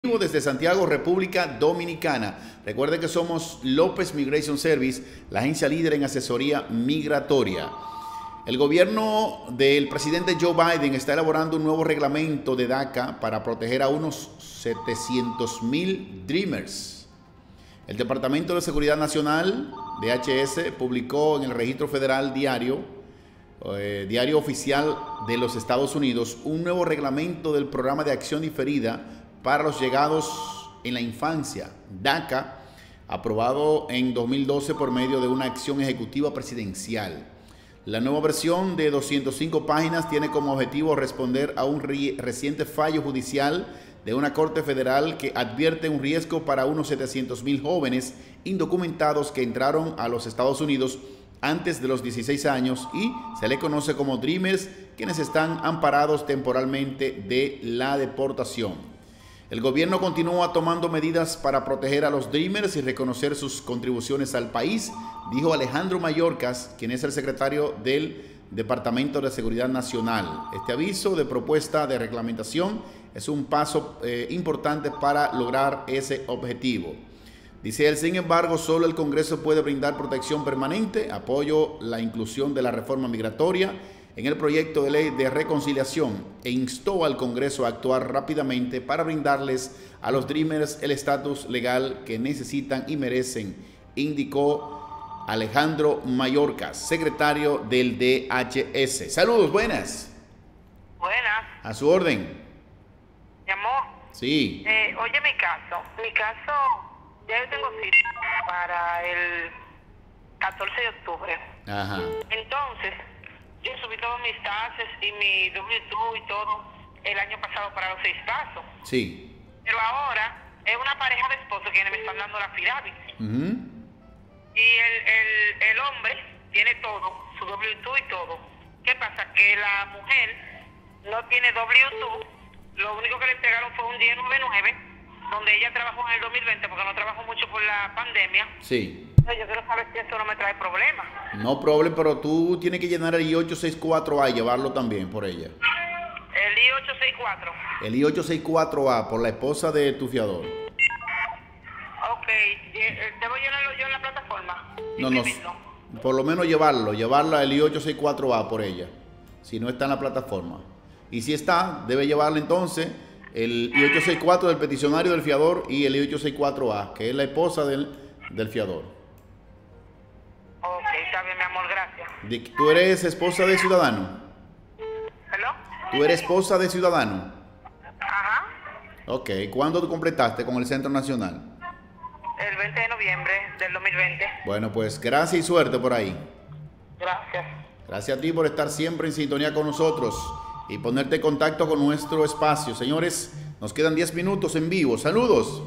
Desde Santiago, República Dominicana. Recuerde que somos López Migration Service, la agencia líder en asesoría migratoria. El gobierno del presidente Joe Biden está elaborando un nuevo reglamento de DACA para proteger a unos 700,000 Dreamers. El Departamento de Seguridad Nacional, DHS, publicó en el Registro Federal Diario Oficial de los Estados Unidos, un nuevo reglamento del Programa de Acción Diferida para los llegados en la infancia, DACA, aprobado en 2012 por medio de una acción ejecutiva presidencial. La nueva versión de 205 páginas tiene como objetivo responder a un reciente fallo judicial de una corte federal que advierte un riesgo para unos 700,000 jóvenes indocumentados que entraron a los Estados Unidos antes de los 16 años y se le conoce como Dreamers, quienes están amparados temporalmente de la deportación. El gobierno continúa tomando medidas para proteger a los Dreamers y reconocer sus contribuciones al país, dijo Alejandro Mayorkas, quien es el secretario del Departamento de Seguridad Nacional. Este aviso de propuesta de reglamentación es un paso importante para lograr ese objetivo. Dice él, sin embargo, solo el Congreso puede brindar protección permanente, apoyo la inclusión de la reforma migratoria en el proyecto de ley de reconciliación e instó al Congreso a actuar rápidamente para brindarles a los Dreamers el estatus legal que necesitan y merecen, indicó Alejandro Mayorkas, secretario del DHS. Saludos, buenas. Buenas. A su orden. Mi amor. Sí. Oye, mi caso, ya yo tengo cita para el 14 de octubre. Ajá. Entonces, yo subí todos mis taxes y mi W2 y todo el año pasado para los 6 pasos. Sí. Pero ahora es una pareja de esposos quienes me están dando la affidavit. Y el hombre tiene todo, su W2 y todo. ¿Qué pasa? Que la mujer no tiene W2. Lo único que le entregaron fue un 1099, donde ella trabajó en el 2020 porque no trabajó mucho por la pandemia. Sí. Yo quiero saber si eso no me trae problemas. No problema, pero tú tienes que llenar el I-864A y llevarlo también por ella. El I-864. El I-864A por la esposa de tu fiador. Ok, ¿debo llenarlo yo en la plataforma? No, por lo menos llevarla el I-864A por ella, si no está en la plataforma. Y si está, debe llevarla entonces el I-864 del peticionario del fiador y el I-864A, que es la esposa del fiador. Ok, está bien, mi amor, gracias. ¿Tú eres esposa de ciudadano? ¿Hello? ¿Tú eres esposa de ciudadano? Ajá. Ok, ¿cuándo tú completaste con el Centro Nacional? El 20 de noviembre del 2020. Bueno, pues gracias y suerte por ahí. Gracias. Gracias a ti por estar siempre en sintonía con nosotros y ponerte en contacto con nuestro espacio. Señores, nos quedan 10 minutos en vivo. Saludos.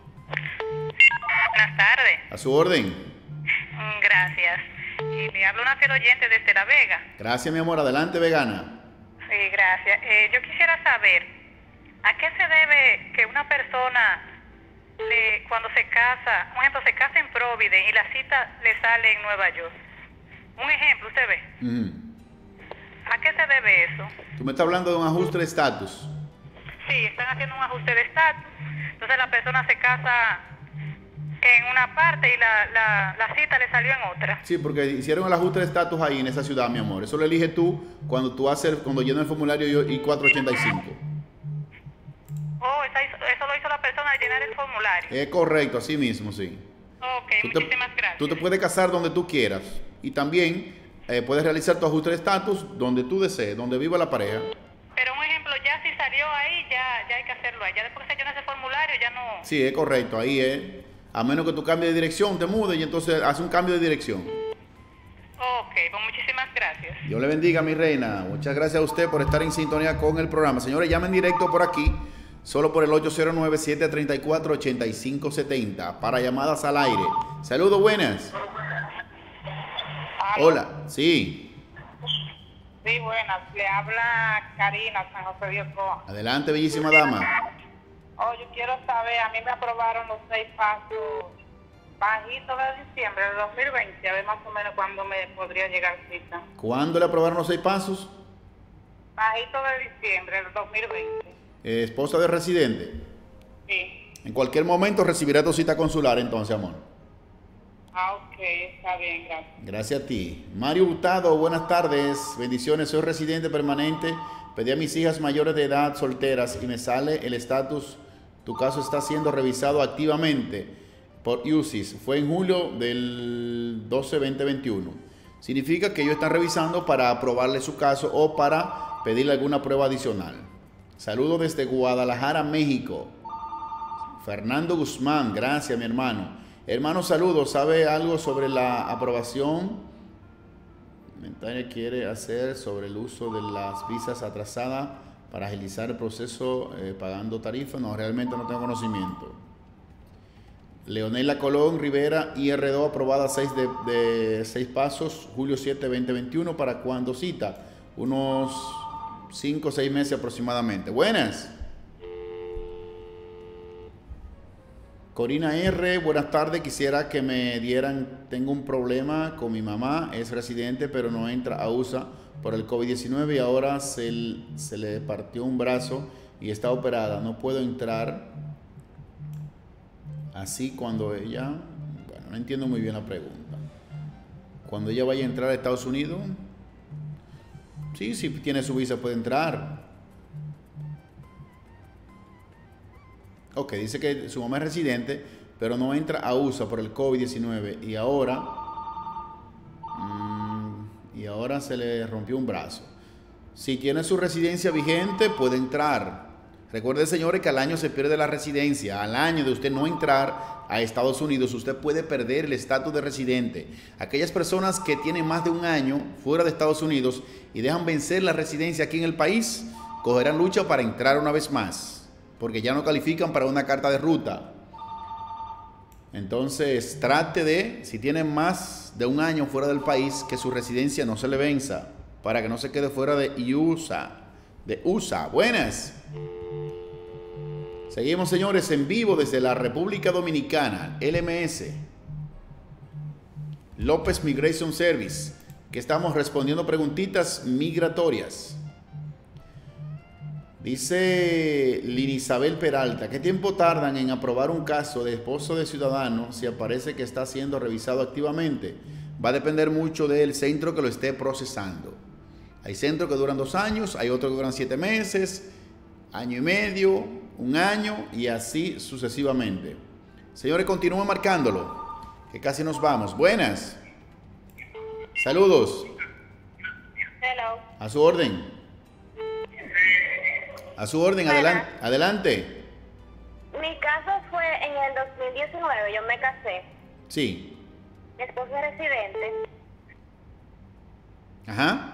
Buenas tardes. A su orden. Gracias. Y me habla una fiel oyente desde La Vega. Gracias, mi amor. Adelante, vegana. Sí, gracias. Yo quisiera saber, ¿a qué se debe que una persona, cuando se casa, por ejemplo, se casa en Providence y la cita le sale en Nueva York? Un ejemplo, ¿usted ve? ¿A qué se debe eso? Tú me estás hablando de un ajuste de estatus. Sí, están haciendo un ajuste de estatus. Entonces la persona se casa en una parte y la cita le salió en otra. Sí, porque hicieron el ajuste de estatus ahí en esa ciudad, mi amor. Eso lo eliges tú cuando llenas el formulario I-485. Oh, eso lo hizo la persona al llenar el formulario. Es correcto, así mismo, sí. Ok, muchísimas gracias. Tú te puedes casar donde tú quieras y también puedes realizar tu ajuste de estatus donde tú desees, donde viva la pareja. Pero un ejemplo, ya si salió ahí, ya hay que hacerlo ahí. Ya después que se llena ese formulario, ya no... Sí, es correcto, ahí es. A menos que tú cambies de dirección, te mudes y entonces hace un cambio de dirección. Ok, pues muchísimas gracias. Dios le bendiga, mi reina. Muchas gracias a usted por estar en sintonía con el programa. Señores, llamen directo por aquí, solo por el 809-734-8570, para llamadas al aire. Saludos, buenas. Hola, sí. Sí, buenas. Le habla Karina, San José de Ocoa. Adelante, bellísima dama. Oh, yo quiero saber, a mí me aprobaron los 6 pasos bajitos de diciembre del 2020, a ver más o menos cuándo me podría llegar cita. ¿Cuándo le aprobaron los 6 pasos? Bajito de diciembre del 2020. Esposa de residente. Sí. En cualquier momento recibirá tu cita consular entonces, amor. Ok, está bien, gracias. Gracias a ti. Mario Hurtado, buenas tardes. Bendiciones, soy residente permanente. Pedí a mis hijas mayores de edad solteras y me sale el estatus. Tu caso está siendo revisado activamente por UCIS. Fue en julio del 12-2021. Significa que ellos están revisando para aprobarle su caso o para pedirle alguna prueba adicional. Saludos desde Guadalajara, México. Fernando Guzmán, gracias mi hermano. Hermano, saludos. ¿Sabe algo sobre la aprobación? Comentario quiere hacer sobre el uso de las visas atrasadas para agilizar el proceso pagando tarifas. No, realmente no tengo conocimiento. Leonela Colón Rivera, IR2 aprobada 6 de 6 pasos, julio 7, 2021. ¿Para cuándo cita? Unos 5 o 6 meses aproximadamente. Buenas. Corina R, buenas tardes, quisiera que me dieran, tengo un problema con mi mamá, es residente pero no entra a USA por el COVID-19 y ahora se le partió un brazo y está operada, no puedo entrar así cuando ella, bueno, no entiendo muy bien la pregunta, cuando ella vaya a entrar a Estados Unidos, sí, si tiene su visa puede entrar. Ok, dice que su mamá es residente, pero no entra a USA por el COVID-19 y ahora se le rompió un brazo. Si tiene su residencia vigente, puede entrar. Recuerde, señores, que al año se pierde la residencia. Al año de usted no entrar a Estados Unidos, usted puede perder el estatus de residente. Aquellas personas que tienen más de un año fuera de Estados Unidos y dejan vencer la residencia aquí en el país, cogerán lucha para entrar una vez más, porque ya no califican para una carta de ruta. Entonces, trate de, si tiene más de un año fuera del país, que su residencia no se le venza, para que no se quede fuera de USA. Buenas. Seguimos, señores, en vivo desde la República Dominicana, LMS. López Migration Service, que estamos respondiendo preguntitas migratorias. Dice Linisabel Peralta, ¿qué tiempo tardan en aprobar un caso de esposo de ciudadano si aparece que está siendo revisado activamente? Va a depender mucho del centro que lo esté procesando. Hay centros que duran 2 años, hay otros que duran 7 meses, año y medio, 1 año y así sucesivamente. Señores, continúen marcándolo, que casi nos vamos. Buenas. Saludos. Hello. A su orden. A su orden, adelante. Adelante. Mi caso fue en el 2019, yo me casé. Sí. Mi esposo es residente. Ajá.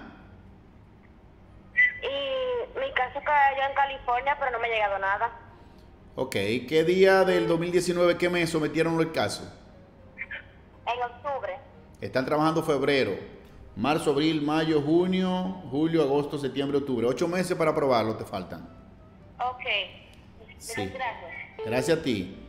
Y mi caso cayó en California, pero no me ha llegado nada. Ok, ¿qué día del 2019, qué mes sometieron el caso? En octubre. Están trabajando febrero, marzo, abril, mayo, junio, julio, agosto, septiembre, octubre. 8 meses para aprobarlo te faltan. Ok. Sí. Gracias. Gracias a ti.